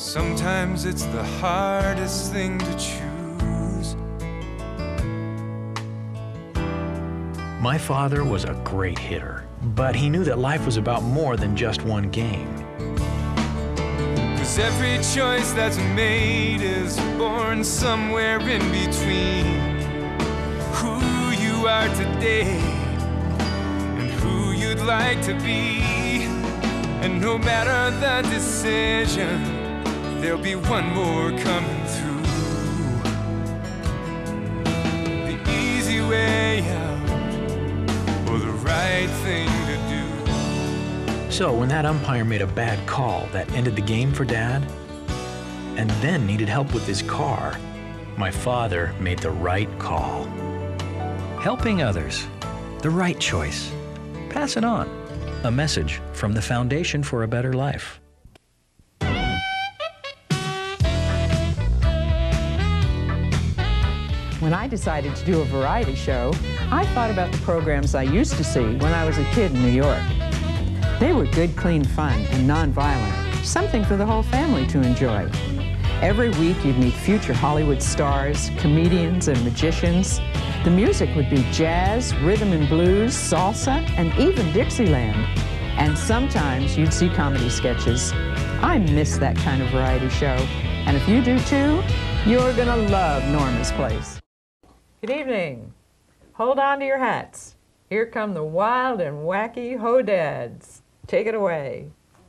Sometimes it's the hardest thing to choose. My father was a great hitter, but he knew that life was about more than just one game. 'Cause every choice that's made is born somewhere in between who you are today and who you'd like to be. And no matter the decision, there'll be one more coming through. The easy way out, or the right thing to do. So when that umpire made a bad call that ended the game for Dad, and then needed help with his car, my father made the right call. Helping others, the right choice. Pass it on. A message from the Foundation for a Better Life. When I decided to do a variety show, I thought about the programs I used to see when I was a kid in New York. They were good, clean fun and nonviolent, something for the whole family to enjoy. Every week you'd meet future Hollywood stars, comedians, and magicians. The music would be jazz, rhythm and blues, salsa, and even Dixieland. And sometimes you'd see comedy sketches. I miss that kind of variety show. And if you do too, you're gonna love Norma's Place. Good evening. Hold on to your hats. Here come the wild and wacky Hodads. Take it away.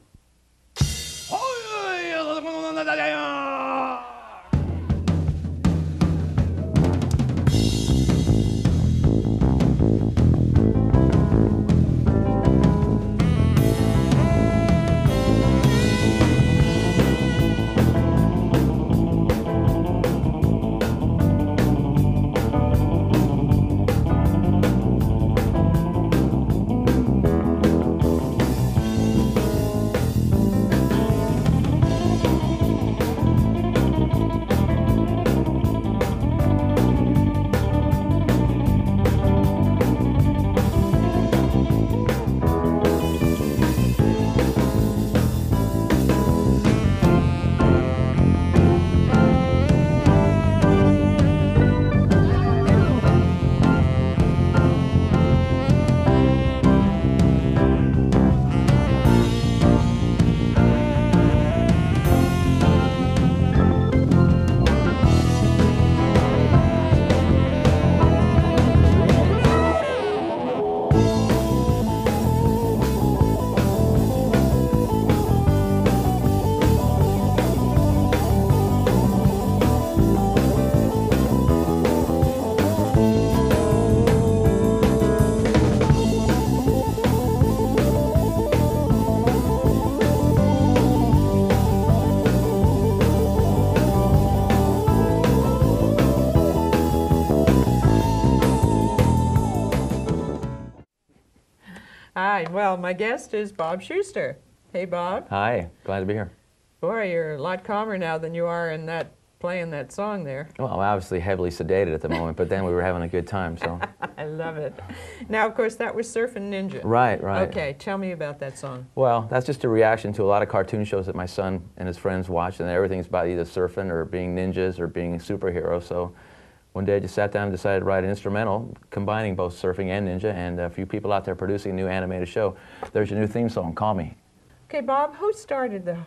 Hi, well, my guest is Bob Schuster. Hey, Bob. Hi, glad to be here. Boy, you're a lot calmer now than you are in that playing that song there. Well, I'm obviously heavily sedated at the moment, but then we were having a good time, so. I love it. Now, of course, that was Surfin' Ninja. Right, right. Okay, tell me about that song. Well, that's just a reaction to a lot of cartoon shows that my son and his friends watch, and everything's about either surfing or being ninjas or being superheroes. So one day I just sat down and decided to write an instrumental combining both surfing and ninja, and a few people out there producing a new animated show. There's your new theme song, Call Me. Okay, Bob, who started the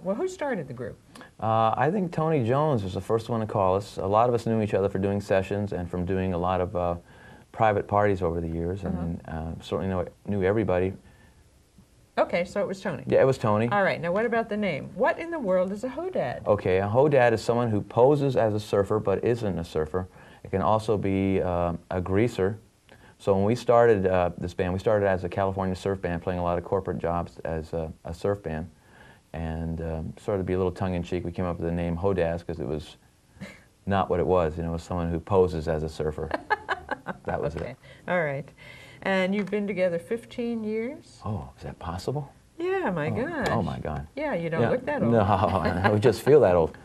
group? I think Tony Jones was the first one to call us. A lot of us knew each other for doing sessions and from doing a lot of private parties over the years, and certainly knew everybody. Okay, so it was Tony. Yeah, it was Tony. All right, now what about the name? What in the world is a Hodad? Okay, a Hodad is someone who poses as a surfer but isn't a surfer. It can also be a greaser. So when we started this band, we started as a California surf band, playing a lot of corporate jobs as a surf band. And sort of to be a little tongue-in-cheek, we came up with the name Hodads because it was not what it was. You know, it was someone who poses as a surfer. That was it. All right. And you've been together 15 years? Oh, is that possible? Yeah, my gosh. Oh, my God. Yeah, you don't look that old. No, I just feel that old.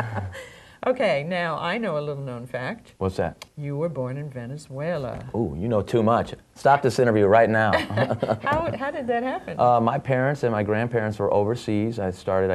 Okay, now I know a little known fact. What's that? You were born in Venezuela. Ooh, you know too much. Stop this interview right now. How did that happen? My parents and my grandparents were overseas. I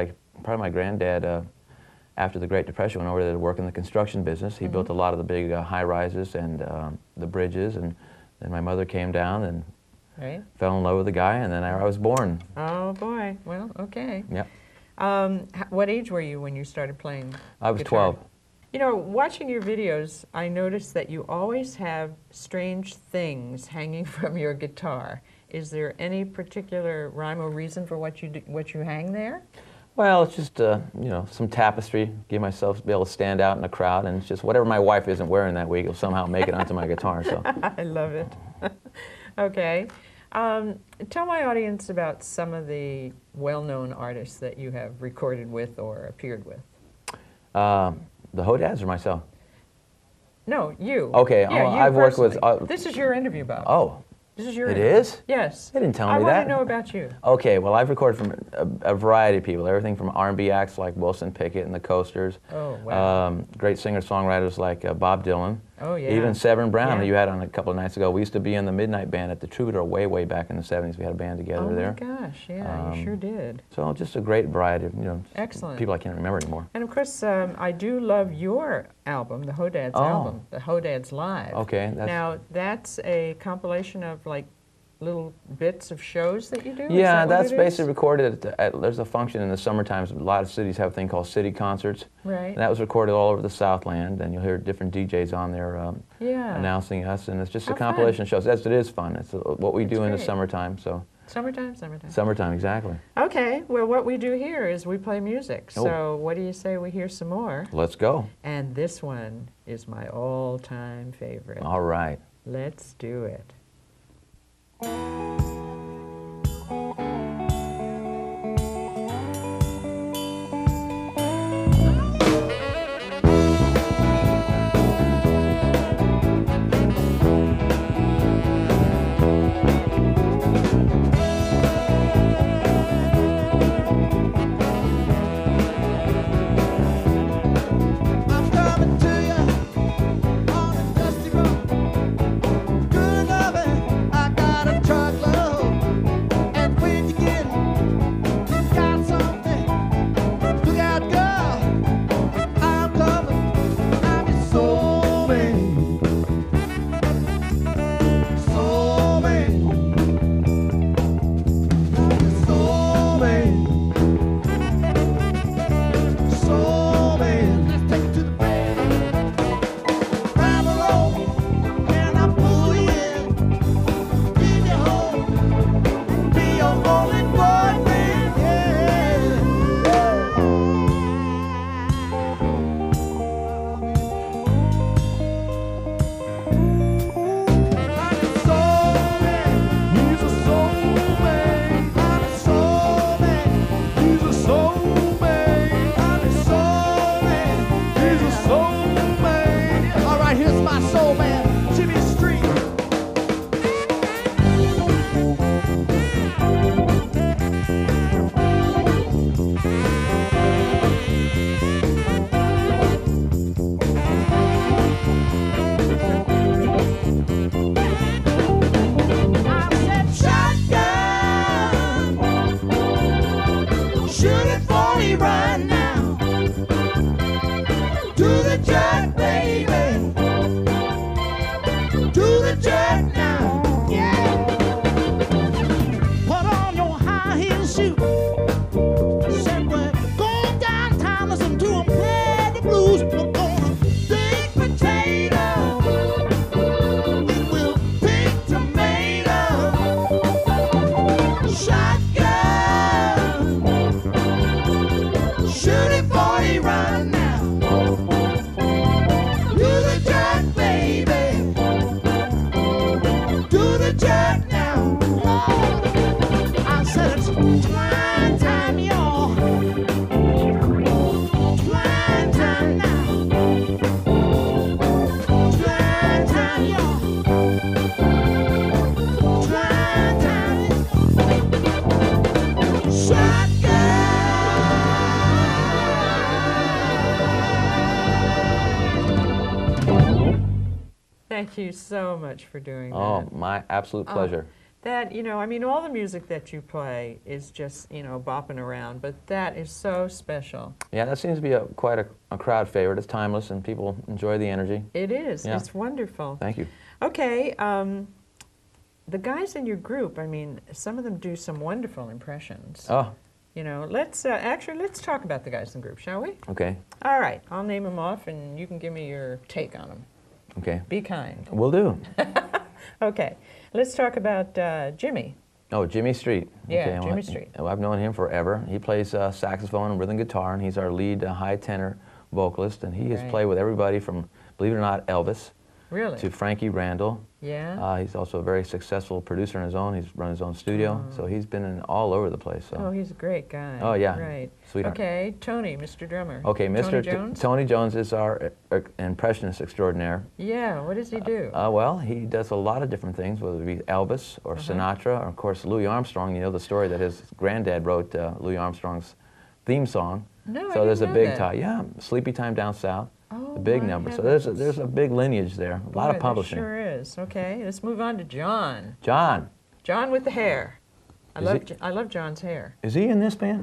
probably my granddad, after the Great Depression, went over there to work in the construction business. He built a lot of the big high-rises and the bridges, and then my mother came down and fell in love with the guy, and then I was born. Oh, boy. Well, okay. Yep. What age were you when you started playing I was guitar? 12. You know, watching your videos, I noticed that you always have strange things hanging from your guitar. Is there any particular rhyme or reason for what you hang there? Well, it's just, you know, some tapestry, give myself to be able to stand out in a crowd, and it's just whatever my wife isn't wearing that week will somehow make it onto my guitar. So. I love it. Okay. Tell my audience about some of the well-known artists that you have recorded with or appeared with. The Hodads or myself? No, you. Okay, yeah, you I've worked with... this is your interview, Bob. Oh. This is your It interview. is? Yes. They didn't tell I me that. want to know about you. Okay, well, I've recorded from a variety of people, everything from R&B acts like Wilson Pickett and the Coasters. Oh, wow. Great singer-songwriters like Bob Dylan. Oh, yeah. Even Severn Brown, Yeah. who you had on a couple of nights ago. We used to be in the Midnight Band at the Troubadour way back in the 70s. We had a band together there. Oh, my gosh, yeah, you sure did. So just a great variety of, you know, Excellent. people I can't remember anymore. And, of course, I do love your album, the Hodads album, the Hodads Live. Okay. Now, that's a compilation of, like, little bits of shows that you do? Yeah, Is that that's what it basically is? recorded there's a function in the summer times. A lot of cities have a thing called city concerts. Right. And that was recorded all over the Southland, and you'll hear different DJs on there Yeah. announcing us, and it's just How a compilation fun. of shows. It is fun. It's what we do in the great. summertime. So Summertime. summertime, exactly. Okay, well, what we do here is we play music. Oh. So what do you say we hear some more? Let's go. And this one is my all-time favorite. All right. Let's do it. I'm coming to you on a dusty road. Good loving, I got a truckload. And when you get it, you got something. Look out, girl, I'm coming. I'm your soulmate. Soulmate. I'm your soulmate. Soulmate. Let's take it to the bed. Grab a rope and I'll pull you in. Give you home. Be your only boyfriend. I'm a soulmate. He's a soulmate. I'm a soulmate. He's a soulmate. I'm a soulmate. He's a soulmate. All right, here's my soul man, Jimmy Street. I said shotgun, shoot it for me right now. Do the jerk, baby. Do the jerk now. Yeah. Put on your high heel shoes. Said we're going downtown, listen to 'em play the blues. We're gonna big potato. We will big tomato. Shotgun. Shoot it for you right now. Do the jerk, baby. Do the jerk now. I said it's twine time, y'all. Twine time now. Twine time, y'all. Twine time. Shotgun. Thank you so much for doing Oh, that. my absolute pleasure. That, you know, I mean, all the music that you play is just, you know, bopping around, but that is so special. Yeah, that seems to be quite a crowd favorite. It's timeless, and people enjoy the energy. It is. Yeah. It's wonderful. Thank you. Okay, the guys in your group, I mean, some of them do some wonderful impressions. Oh, You know, let's talk about the guys in the group, shall we? okay. All right, I'll name them off, and you can give me your take on them. Okay. Be kind. Will do. Okay, let's talk about Jimmy. Oh, Jimmy Street. Yeah, Okay, Jimmy Street. Well, I've known him forever. He plays saxophone and rhythm guitar, and he's our lead high tenor vocalist, and he has Right. played with everybody from, believe it or not, Elvis Really? to Frankie Randall. Yeah? He's also a very successful producer on his own. He's run his own studio, so he's been in all over the place. So. Oh, he's a great guy. Oh, yeah. Right. Sweetheart. Okay, Tony, Mr. Drummer. Okay, Tony Jones? Tony Jones is our impressionist extraordinaire. Yeah, what does he do? Well, he does a lot of different things, whether it be Elvis or Sinatra, or of course Louis Armstrong. You know the story that his granddad wrote Louis Armstrong's theme song. No, So I there's a didn't know big that. tie. Yeah, Sleepy Time Down South. Oh, A big my number. So heavens. there's a big lineage there. A lot Boy, of publishing. There sure is. Okay, let's move on to John. John, John with the hair. Is I love John's hair. is he in this band?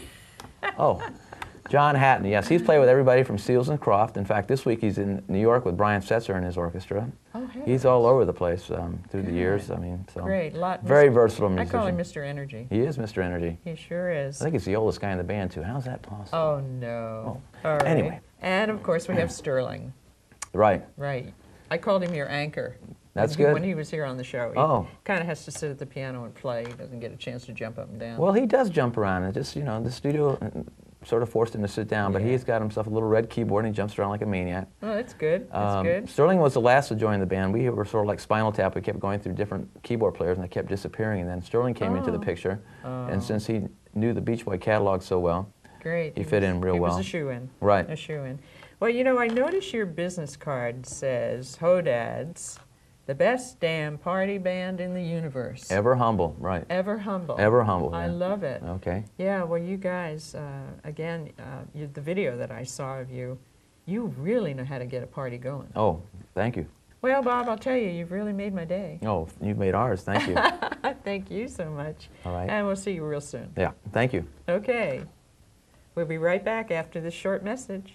Oh, John Hatton. Yes, he's played with everybody from Seals and Croft. In fact, this week he's in New York with Brian Setzer and his orchestra. Oh, He's all over the place through the years. I mean, so Great. very versatile I musician. call him Mr. Energy. He is Mr. Energy. He sure is. I think he's the oldest guy in the band too. How's that possible? Oh, no. All right. Anyway. And, of course, we have Sterling. Right. Right. I called him your anchor. That's when good. When he was here on the show. He Oh. kind of has to sit at the piano and play. He doesn't get a chance to jump up and down. Well, he does jump around. And just, you know, the studio sort of forced him to sit down, but Yeah. he's got himself a little red keyboard and he jumps around like a maniac. Oh, that's good. That's good. Sterling was the last to join the band. We were sort of like Spinal Tap. We kept going through different keyboard players and they kept disappearing. And then Sterling came into the picture. And since he knew the Beach Boy catalog so well, Great. he fit in real well. He was a shoo-in. Right. A shoo-in. Well, you know, I notice your business card says Hodads, the best damn party band in the universe. Ever humble, right. Ever humble. Ever humble. I yeah. love it. Okay. Yeah, well, you guys, again, the video that I saw of you, you really know how to get a party going. Oh, thank you. Well, Bob, I'll tell you, you've really made my day. Oh, you've made ours. Thank you. Thank you so much. All right. And we'll see you real soon. Yeah, thank you. Okay. We'll be right back after this short message.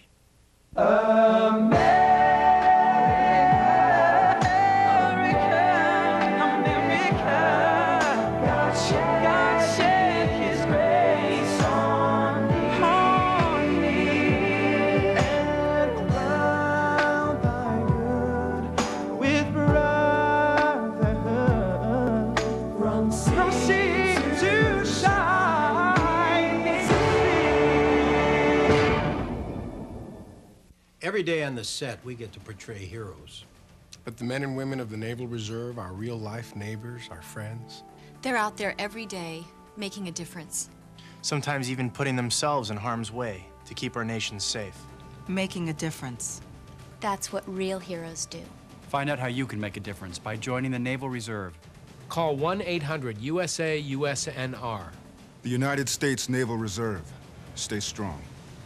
Every day on the set, we get to portray heroes. But the men and women of the Naval Reserve are real-life neighbors, our friends. They're out there every day, making a difference. Sometimes even putting themselves in harm's way to keep our nation safe. Making a difference. That's what real heroes do. Find out how you can make a difference by joining the Naval Reserve. Call 1-800-USA-USNR. The United States Naval Reserve. Stay strong.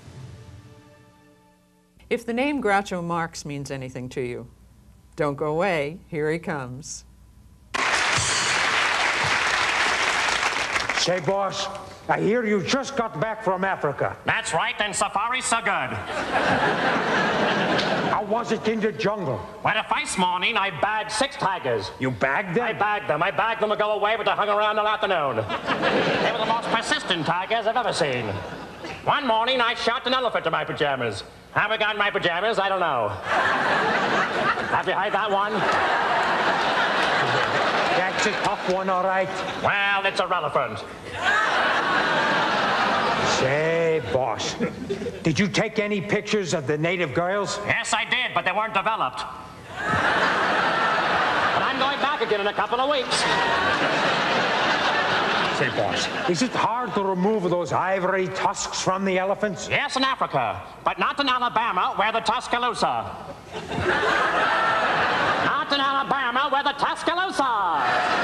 If the name Groucho Marx means anything to you, don't go away. Here he comes. Say, boss, I hear you just got back from Africa. That's right, and safari's so good. How was it in the jungle? Well, the first morning, I bagged 6 tigers. You bagged them? I bagged them to go away, but they hung around all afternoon. They were the most persistent tigers I've ever seen. One morning, I shot an elephant in my pajamas. How we got in my pajamas, I don't know. Have you heard that one? That's a tough one, all right. Well, it's irrelevant. Say, boss, did you take any pictures of the native girls? Yes, I did, but they weren't developed. But I'm going back again in a couple of weeks. Say, boss, is it hard to remove those ivory tusks from the elephants? Yes, in Africa, but not in Alabama, where the Tuscaloosa. Not in Alabama, where the Tuscaloosa.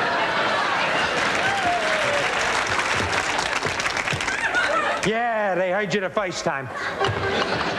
Yeah, they heard you the first time.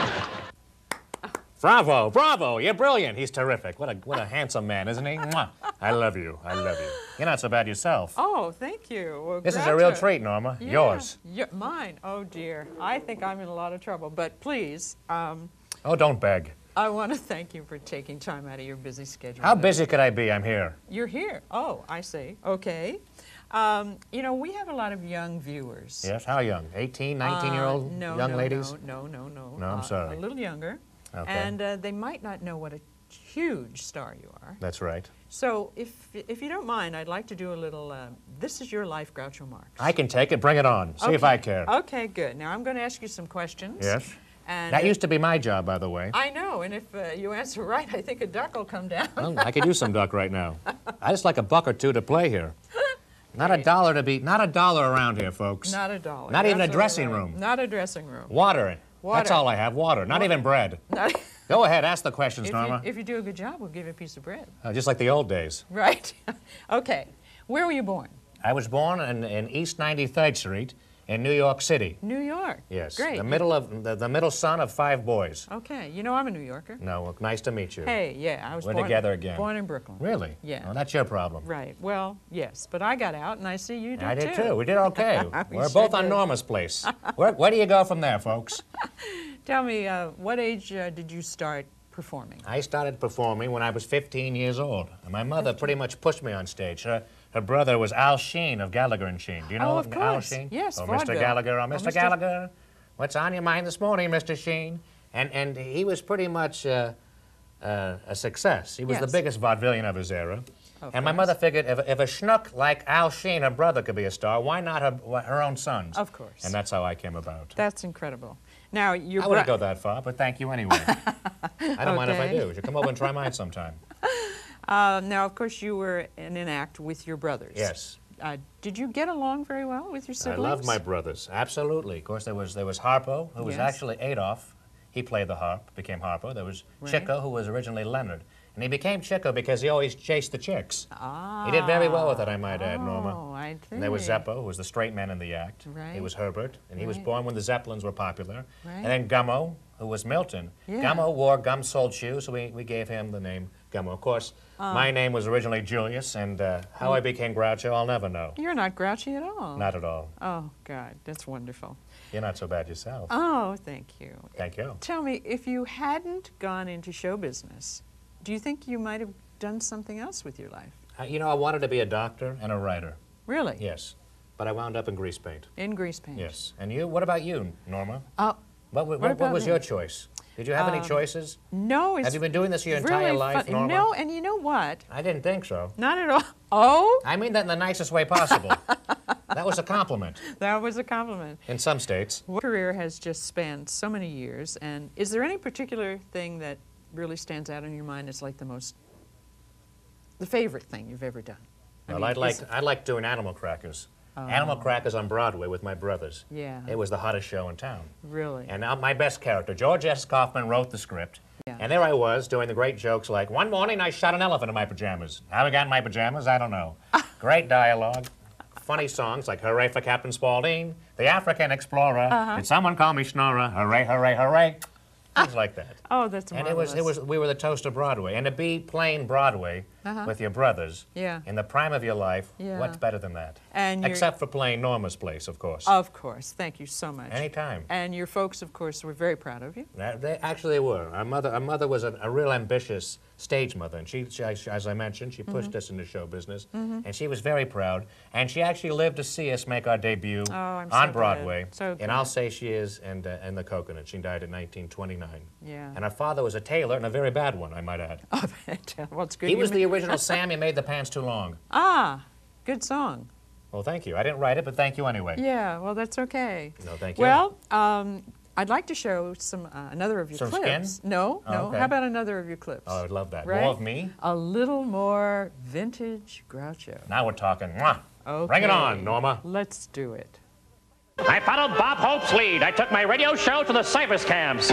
Bravo, bravo, you're brilliant. He's terrific. What a handsome man, isn't he? Mwah. I love you. I love you. You're not so bad yourself. Oh, thank you. Well, This is a real treat, Norma. Yeah. Yours. Mine. Oh, dear. I think I'm in a lot of trouble. But please, Oh, don't beg. I want to thank you for taking time out of your busy schedule. How busy could I be? I'm here. You're here. Oh, I see. Okay. You know, we have a lot of young viewers. Yes, how young? 18, 19-year-old young ladies? No. No, I'm sorry. A little younger. Okay. And they might not know what a huge star you are. That's right. So if you don't mind, I'd like to do a little, this is your life, Groucho Marx. I can take it. Bring it on. See if I care. Okay, good. Now I'm going to ask you some questions. Yes. And that used to be my job, by the way. I know, and if you answer right, I think a duck will come down. Well, I could use some duck right now. I just like a buck or two to play here. Not a dollar to be, not a dollar around here, folks. Not a dollar. Not even a dressing room. Not a dressing room. Water. That's all I have, water. Not even bread. Go ahead, ask the questions, Norma. If you do a good job, we'll give you a piece of bread. Just like the old days. Right. Okay. Where were you born? I was born in East 93rd Street in New York City. New York. Yes. Great. The middle son of 5 boys. Okay. You know I'm a New Yorker. No, well, nice to meet you. Hey, yeah, I was We're together again. Born in Brooklyn. Really? Yeah. Well, that's your problem. Right. Well, yes, but I got out, and I see you did too. I did too. We did okay. We're sure both on did. Norma's place. Where do you go from there, folks? Tell me, what age did you start performing? I started performing when I was 15 years old. And my mother pretty much pushed me on stage. Her brother was Al Sheen of Gallagher and Sheen. Do you know of course. Al Sheen? Yes, Oh, vaudeville. Mr. Gallagher. Oh, Mr. Mr. Gallagher. What's on your mind this morning, Mr. Sheen? And he was pretty much a success. He was the biggest vaudevillian of his era. And my mother figured if a schnook like Al Sheen, her brother, could be a star, why not her own sons? Of course. And that's how I came about. That's incredible. Now, I wouldn't go that far, but thank you anyway. I don't mind if I do. You should come over and try mine sometime. Now, of course, you were in an act with your brothers. Yes. Did you get along very well with your siblings? I love my brothers, absolutely. Of course, there was Harpo, who was actually Adolf. He played the harp, became Harpo. There was Chico, who was originally Leonard. And he became Chico because he always chased the chicks. He did very well with it, I might add, Norma. Oh, I see. And there was Zeppo, who was the straight man in the act. Right. He was Herbert, and he was born when the Zeppelins were popular. Right. And then Gummo, who was Milton. Yeah. Gummo wore gum-soled shoes, so we gave him the name Gummo. Of course, my name was originally Julius, and how I became Groucho, I'll never know. You're not grouchy at all. Not at all. Oh, God, that's wonderful. You're not so bad yourself. Oh, thank you. Thank you. Tell me, if you hadn't gone into show business, do you think you might have done something else with your life? You know, I wanted to be a doctor and a writer. Really? Yes. But I wound up in grease paint. In grease paint? Yes. And you? What about you, Norma? What about was me? your choice? Did you have any choices? No. Have you been doing this your really entire life, Norma? No, and you know what? I didn't think so. Not at all. Oh? I mean that in the nicest way possible. That was a compliment. That was a compliment. In some states. Your career has just spanned so many years, and is there any particular thing that really stands out in your mind as like the favorite thing you've ever done? Well, I like doing Animal Crackers. Animal Crackers on Broadway with my brothers. Yeah. It was the hottest show in town. Really? And my best character, George S. Kaufman, wrote the script. Yeah. And there I was doing the great jokes like, one morning I shot an elephant in my pajamas. How I got in my pajamas, I don't know. Great dialogue. Funny songs like Hooray for Captain Spaulding, The African Explorer, Did Someone Call Me Schnorrer, Hooray, hooray, hooray. Things like that. Oh, that's marvelous. And we were the toast of Broadway. And to be playing Broadway with your brothers in the prime of your life, what's better than that? And except for playing Norma's place, of course. Of course. Thank you so much. Anytime. And your folks, of course, were very proud of you. They actually were. Our mother was a real ambitious stage mother, and she as I mentioned, she pushed us into show business, and she was very proud. And she actually lived to see us make our debut on Broadway. So and I'll Say She Is and The Coconut. She died in 1929. Yeah. And our father was a tailor, and a very bad one, I might add. Oh, well, it's good. He was the original Sam. He made the pants too long. Ah, good song. Well, thank you. I didn't write it, but thank you anyway. Yeah, well, that's okay. No, thank you. Well, I'd like to show another of your some clips. Skin? No. Okay. How about another of your clips? Oh, I'd love that. Right? More of me? A little more vintage Groucho. Now we're talking. Mwah. Okay. Bring it on, Norma. Let's do it. I followed Bob Hope's lead. I took my radio show to the service camps.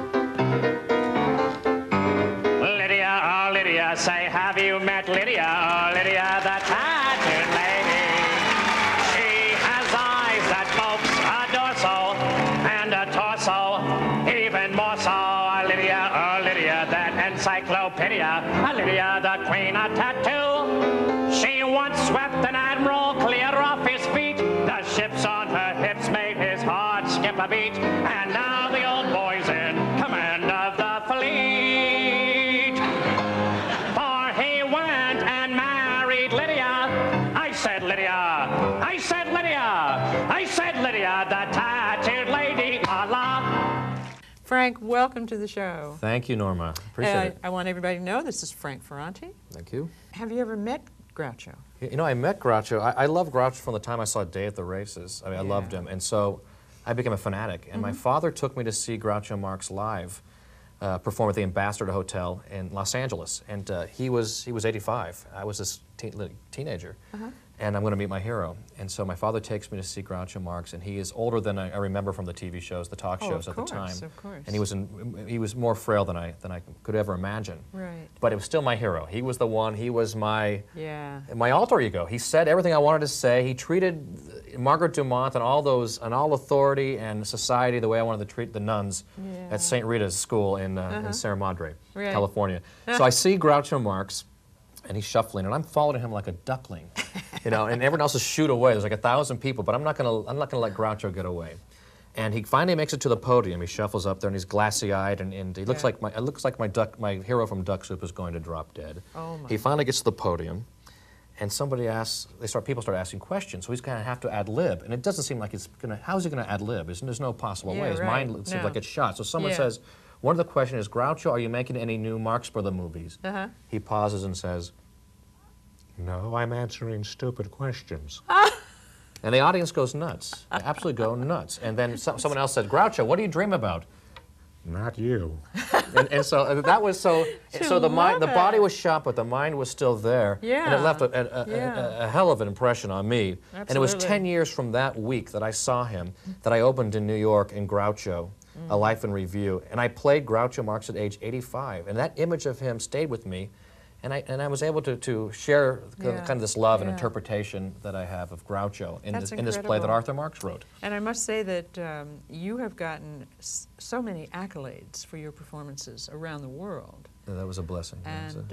Lydia, oh Lydia, say, have you met Lydia? Oh Lydia, the tattooed lady. She has eyes that folks adore so, and a torso even more so. Oh Lydia, that encyclopedia. Oh Lydia, the queen of tattoo. She once swept an admiral clear off his feet. The ships on her hips made his heart skip a beat. And now the old boy's in command of the fleet. For he went and married Lydia. I said Lydia, I said Lydia, I said Lydia, the tattooed lady, Allah. Frank, welcome to the show. Thank you, Norma. Appreciate it. I want everybody to know this is Frank Ferrante. Thank you. Have you ever met Groucho? You know, I met Groucho. I loved Groucho from the time I saw Day at the Races. I mean, I loved him. And so I became a fanatic. And my father took me to see Groucho Marx live perform at the Ambassador Hotel in Los Angeles. And he was 85. I was this teenager. And I'm going to meet my hero. And so my father takes me to see Groucho Marx, and he is older than I remember from the TV shows, the talk shows at the time. Of course. And he was more frail than I could ever imagine. Right. But it was still my hero. He was the one. He was my alter ego. He said everything I wanted to say. He treated Margaret Dumont and all authority and society the way I wanted to treat the nuns at St. Rita's school in Sierra Madre, California. So I see Groucho Marx, and he's shuffling, and I'm following him like a duckling, you know. And everyone else is shooed away. There's like 1,000 people, but I'm not gonna let Groucho get away. And he finally makes it to the podium. He shuffles up there, and he's glassy-eyed, and he looks like my hero from Duck Soup is going to drop dead. Oh my. He finally gets to the podium, and people start asking questions. So he's gonna have to ad lib, and it doesn't seem like how's he gonna ad lib? There's no possible way. His mind seems like it's shot. So someone says, one of the questions is, Groucho, are you making any new Marx Brother movies? He pauses and says, no, I'm answering stupid questions. And the audience goes nuts. They absolutely go nuts. And then someone else said, Groucho, what do you dream about? Not you. and so that was so the body was shot, but the mind was still there. And it left a hell of an impression on me. And it was 10 years from that week that I saw him that I opened in New York in Groucho, A Life in Review. And I played Groucho Marx at age 85. And that image of him stayed with me. And I was able to share kind of this love and interpretation that I have of Groucho in this play that Arthur Marx wrote. And I must say that you have gotten so many accolades for your performances around the world. Yeah, that was a blessing. And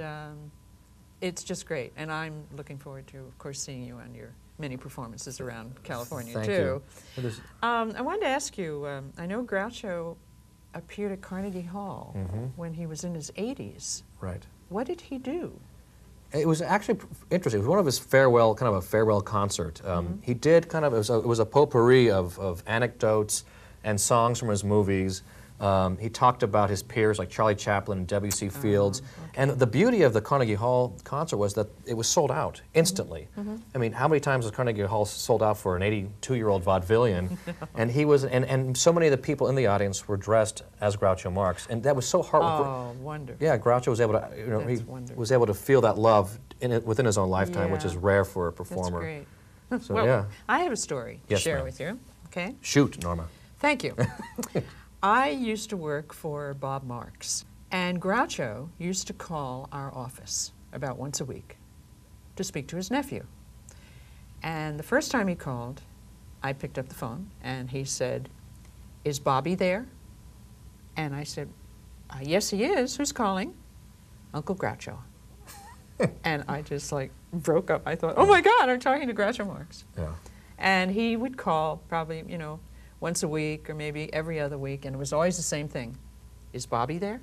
it's just great. And I'm looking forward to, of course, seeing you on your many performances around California, too. Thank you. I wanted to ask you, I know Groucho appeared at Carnegie Hall when he was in his 80s. Right. What did he do? It was actually interesting. It was one of his farewell concert. He did it was a potpourri of anecdotes and songs from his movies. He talked about his peers like Charlie Chaplin and W.C. Fields. And the beauty of the Carnegie Hall concert was that it was sold out instantly. I mean, how many times has Carnegie Hall sold out for an 82-year-old vaudevillian? And he was, and so many of the people in the audience were dressed as Groucho Marx, and that was so heartwarming. Oh, wonderful! Yeah, Groucho was able to, he was able to feel that love within his own lifetime, which is rare for a performer. That's great. So, well, I have a story to share with you. Okay. Shoot, Norma. Thank you. I used to work for Bob Marx, and Groucho used to call our office about once a week to speak to his nephew. And the first time he called, I picked up the phone, and he said, "Is Bobby there?" And I said, "Yes, he is. Who's calling?" "Uncle Groucho." And I just like broke up. I thought, oh my God, I'm talking to Groucho Marx. Yeah. And he would call probably, once a week or maybe every other week, and it was always the same thing. "Is Bobby there?"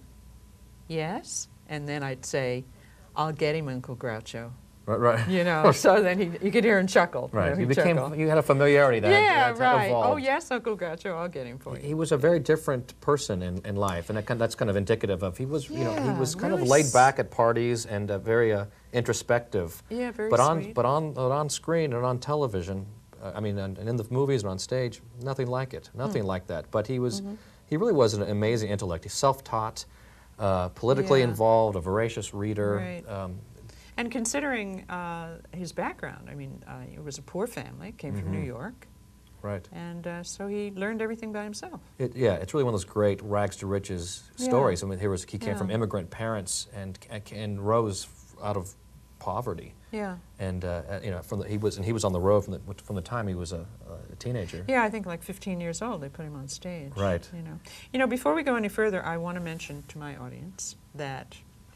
"Yes." And then I'd say, "I'll get him, Uncle Groucho." Right. So then you could hear him chuckle. Right. You had a familiarity there. Yeah, right. Evolved. "Oh, yes, Uncle Groucho, I'll get him for you." He was a very different person in life, and that's kind of indicative of he was he was kind of laid back at parties and very introspective. Yeah, very sweet. But on screen and on television, and in the movies and on stage, nothing like it. Nothing like that. But he was he really was an amazing intellect. He's self-taught, politically involved, a voracious reader. Right. And considering his background, it was a poor family, came from New York. Right. And so he learned everything by himself. It's really one of those great rags to riches stories. He came from immigrant parents and rose out of poverty. Yeah. And he was on the road from the time he was a teenager. Yeah, I think like 15 years old they put him on stage. Right. Before we go any further, I want to mention to my audience that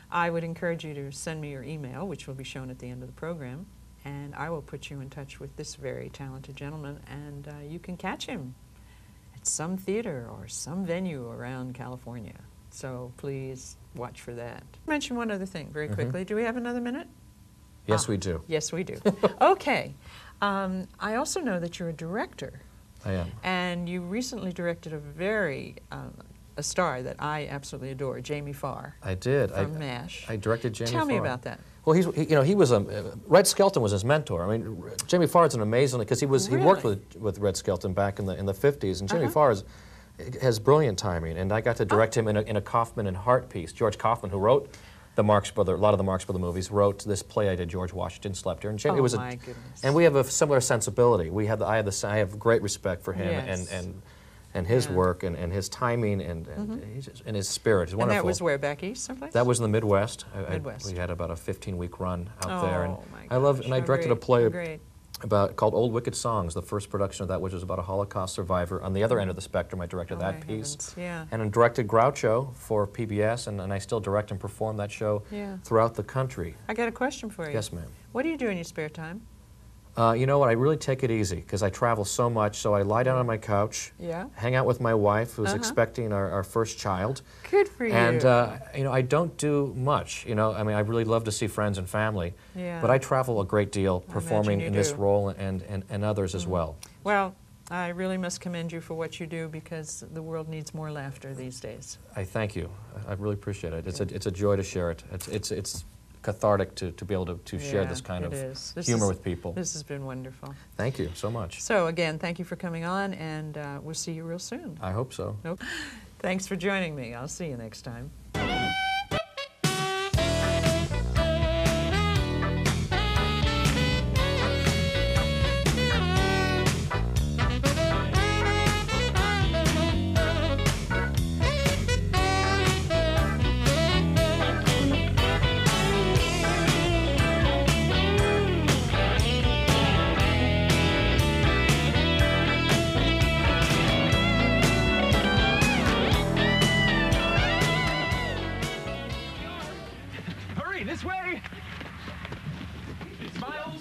I would encourage you to send me your email, which will be shown at the end of the program, and I will put you in touch with this very talented gentleman, and you can catch him at some theater or some venue around California. So please watch for that. Mention one other thing very quickly. Do we have another minute? Yes, we do. Yes, we do. Okay. I also know that you're a director. I am. And you recently directed a star that I absolutely adore, Jamie Farr. I did. From MASH. I directed Jamie Farr. Tell me about that. Well, he was Red Skelton was his mentor. I mean, Jamie Farr is an amazing, because he worked with Red Skelton back in the 50s, and Jamie Farr has brilliant timing, and I got to direct him in a Kaufman and Hart piece. George Kaufman, who wrote a lot of the Marx Brothers movies, wrote this play I did, George Washington Slept Here, and Jamie my goodness. And we have a similar sensibility. I have great respect for him and his work and his timing and his spirit. It's wonderful. And that was where, back east someplace? That was in the Midwest. Midwest. We had about a 15-week run out there, and my gosh, I directed a play called Old Wicked Songs, the first production of that, which was about a Holocaust survivor. On the other end of the spectrum, I directed that piece. And I directed Groucho for PBS, and I still direct and perform that show throughout the country. I got a question for you. Yes, ma'am. What do you do in your spare time? You know what, I really take it easy, because I travel so much, so I lie down on my couch, hang out with my wife, who's expecting our first child. Good for you. And, you know, I don't do much, you know, I mean, I really love to see friends and family, but I travel a great deal performing in this role and others as well. Well, I really must commend you for what you do, because the world needs more laughter these days. I thank you. I really appreciate it. It's a joy to share it. It's cathartic to be able to share this kind of humor with people. This has been wonderful. Thank you so much. So again, thank you for coming on, and we'll see you real soon. I hope so. Nope. Thanks for joining me. I'll see you next time. This way! Smiles!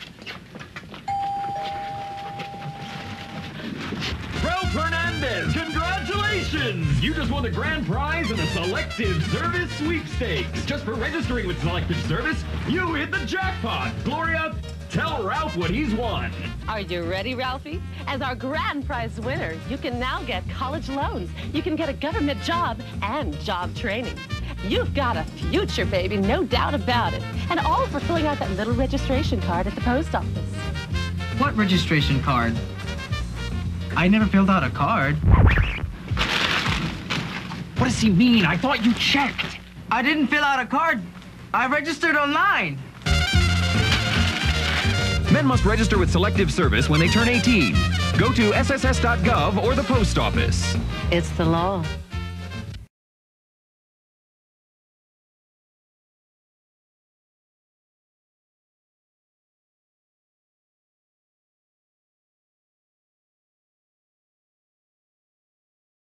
Ralph Hernandez, congratulations! You just won the grand prize in the Selective Service Sweepstakes. Just for registering with Selective Service, you hit the jackpot! Gloria, tell Ralph what he's won. Are you ready, Ralphie? As our grand prize winner, you can now get college loans. You can get a government job and job training. You've got a future, baby, no doubt about it. And all for filling out that little registration card at the post office. What registration card? I never filled out a card. What does he mean? I thought you checked. I didn't fill out a card. I registered online. Men must register with Selective Service when they turn 18. Go to sss.gov or the post office. It's the law.